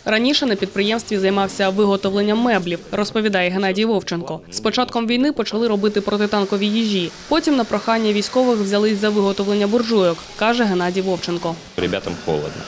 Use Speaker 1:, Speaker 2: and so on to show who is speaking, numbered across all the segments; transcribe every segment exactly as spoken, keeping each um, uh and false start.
Speaker 1: Раніше на підприємстві займався виготовленням меблів, розповідає Геннадій Вовченко. З початком війни почали робити протитанкові їжі. Потім на прохання військових взялись за виготовлення буржуйок, каже Геннадій Вовченко.
Speaker 2: Ребятам холодно.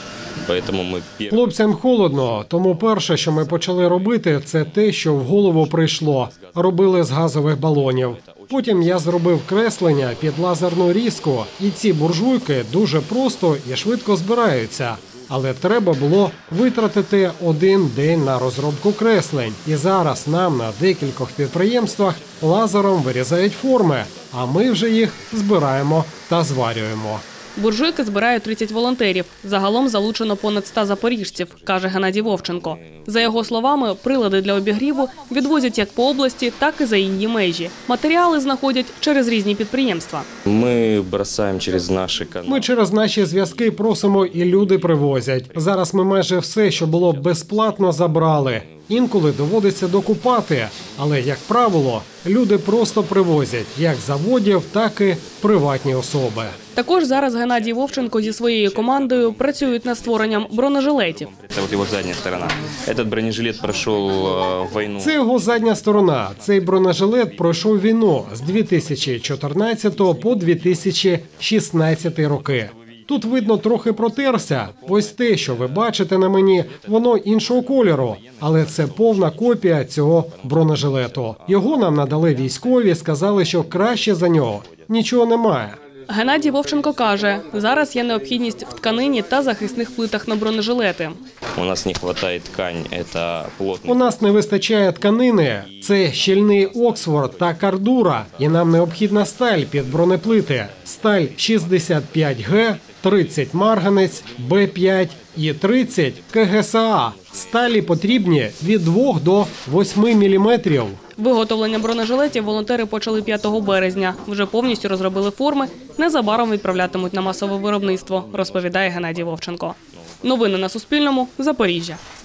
Speaker 3: Хлопцям холодно, тому перше, що ми почали робити, це те, що в голову прийшло. Робили з газових балонів. Потім я зробив креслення під лазерну різку, і ці буржуйки дуже просто і швидко збираються. Але треба було витратити один день на розробку креслень. І зараз нам на декількох підприємствах лазером вирізають форми, а ми вже їх збираємо та зварюємо.
Speaker 1: Буржуйки збирають тридцять волонтерів. Загалом залучено понад ста запоріжців, каже Геннадій Вовченко. За його словами, прилади для обігріву відвозять як по області, так і за її межі. Матеріали знаходять через різні підприємства.
Speaker 2: Ми бросаємо через наші канали.
Speaker 3: Ми через наші зв'язки просимо, і люди привозять. Зараз ми майже все, що було безплатно, забрали. Інколи доводиться докупати, але, як правило, люди просто привозять як з заводів, так і приватні особи.
Speaker 1: Також зараз Геннадій Вовченко зі своєю командою працюють над створенням бронежилетів.
Speaker 2: Це от його задня сторона. Цей бронежилет пройшов війну.
Speaker 3: Це його задня сторона. Цей бронежилет пройшов війну з дві тисячі чотирнадцятого по дві тисячі шістнадцятий роки. Тут видно трохи протерся. Ось те, що ви бачите на мені, воно іншого кольору. Але це повна копія цього бронежилету. Його нам надали військові, сказали, що краще за нього нічого немає.
Speaker 1: Геннадій Вовченко каже, зараз є необхідність в тканині та захисних плитах на бронежилети.
Speaker 2: У нас не вистачає ткань, це плотний.
Speaker 3: У нас не вистачає тканини, це щільний Оксфорд та кардура, і нам необхідна сталь під бронеплити. Сталь шістдесят п'ять Г, тридцять марганець, Б п'ять і тридцять К Г С А. Сталі потрібні від двох до восьми міліметрів.
Speaker 1: Виготовлення бронежилетів волонтери почали п'ятого березня. Вже повністю розробили форми, незабаром відправлятимуть на масове виробництво, розповідає Геннадій Вовченко. Новини на Суспільному. Запоріжжя.